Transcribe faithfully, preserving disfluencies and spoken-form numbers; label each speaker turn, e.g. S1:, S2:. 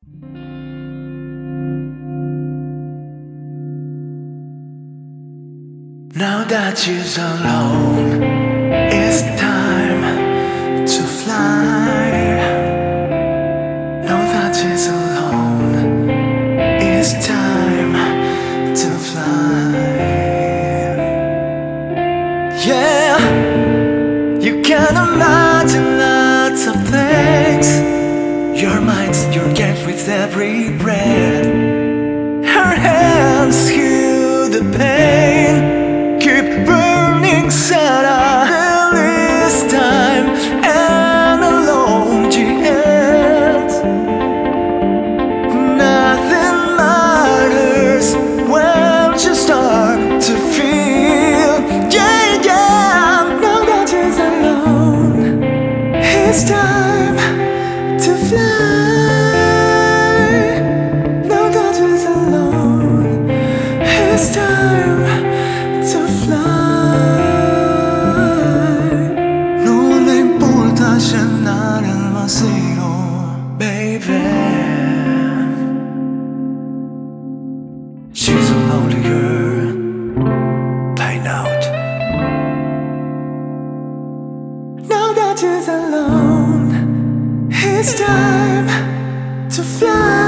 S1: Now that she's alone, it's time to fly. Now that she's alone, it's time to fly. Yeah, you can imagine lots of things. Your mind's your games with every breath. Her hands heal the pain. Keep burning Sarah this time, and alone she ends. Nothing matters when you start to feel, yeah, yeah. Now that she's alone, it's time to fly. Now that she's alone, it's time to fly. No le importa llenar el vacío, baby. She's a lonely girl, playing out. Now that she's alone, it's time to fly.